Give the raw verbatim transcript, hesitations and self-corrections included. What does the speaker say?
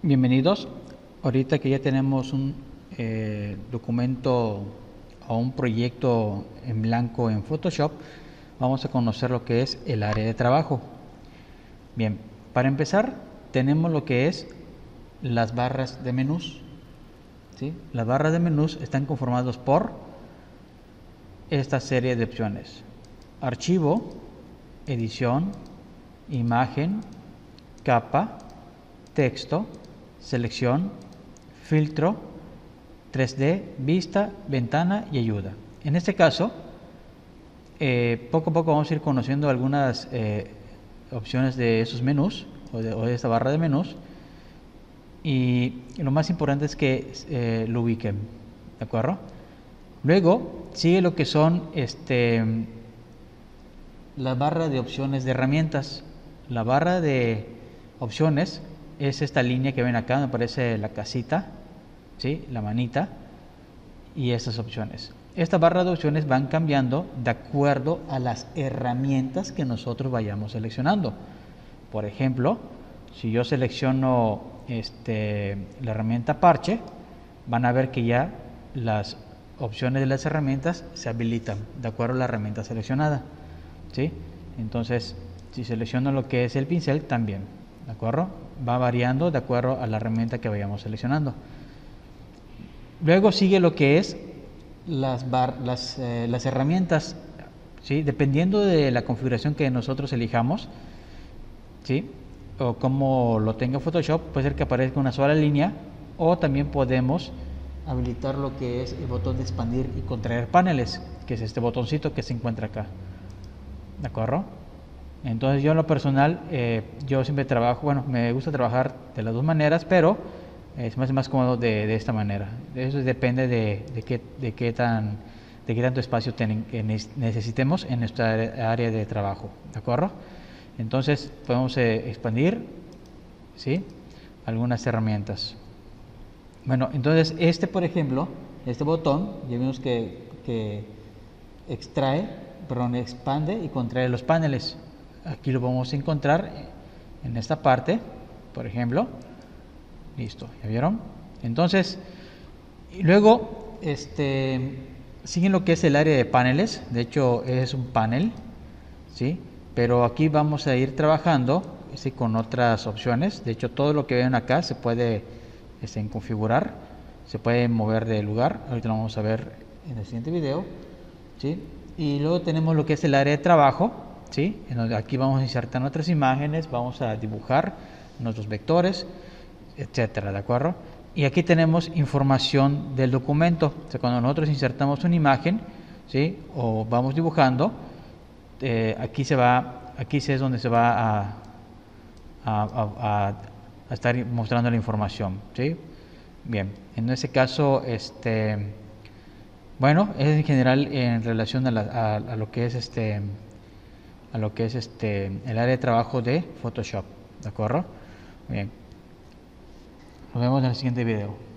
Bienvenidos. Ahorita que ya tenemos un eh, documento o un proyecto en blanco en Photoshop, vamos a conocer lo que es el área de trabajo. Bien, para empezar tenemos lo que es las barras de menús. ¿sí? Las barras de menús están conformadas por esta serie de opciones: archivo, edición, imagen, capa, texto, selección, filtro, tres D, vista, ventana y ayuda. En este caso, eh, poco a poco vamos a ir conociendo algunas eh, opciones de esos menús o de, o de esta barra de menús, y lo más importante es que eh, lo ubiquen, ¿de acuerdo? Luego sigue lo que son este, la barra de opciones de herramientas. La barra de opciones es esta línea que ven acá, me parece la casita, ¿sí? La manita y estas opciones. Esta barra de opciones van cambiando de acuerdo a las herramientas que nosotros vayamos seleccionando. Por ejemplo, si yo selecciono este, la herramienta parche, van a ver que ya las opciones de las herramientas se habilitan de acuerdo a la herramienta seleccionada, ¿sí? Entonces, si selecciono lo que es el pincel, también, ¿de acuerdo? Va variando de acuerdo a la herramienta que vayamos seleccionando. Luego sigue lo que es las, bar, las, eh, las herramientas, ¿sí? Dependiendo de la configuración que nosotros elijamos, ¿sí? O como lo tenga Photoshop, puede ser que aparezca una sola línea, o también podemos habilitar lo que es el botón de expandir y contraer paneles, que es este botoncito que se encuentra acá, ¿de acuerdo? Entonces yo en lo personal, eh, yo siempre trabajo, bueno, me gusta trabajar de las dos maneras, pero es más, más cómodo de, de esta manera. Eso depende de, de, qué, de, qué tan, de qué tanto espacio ten, que necesitemos en nuestra área de trabajo, ¿de acuerdo? Entonces podemos eh, expandir, ¿sí? Algunas herramientas. Bueno, entonces este, por ejemplo, este botón, ya vimos que, que extrae, perdón, expande y contrae los paneles. Aquí lo vamos a encontrar en esta parte, por ejemplo. Listo, ¿ya vieron? Entonces, y luego este, siguen lo que es el área de paneles. De hecho, es un panel, ¿sí? Pero aquí vamos a ir trabajando, ¿sí? Con otras opciones. De hecho, todo lo que ven acá se puede este, configurar, se puede mover de lugar. Ahorita lo vamos a ver en el siguiente video, ¿sí? Y luego tenemos lo que es el área de trabajo, ¿sí? En donde aquí vamos a insertar nuestras imágenes, vamos a dibujar nuestros vectores, etcétera, ¿de acuerdo? Y aquí tenemos información del documento. O sea, cuando nosotros insertamos una imagen, ¿sí? O vamos dibujando, eh, aquí se va, aquí es donde se va a, a, a, a estar mostrando la información, ¿sí? Bien, en ese caso, este, bueno, es en general en relación a, la, a, a lo que es este, a lo que es este, el área de trabajo de Photoshop, ¿de acuerdo? Bien. Nos vemos en el siguiente video.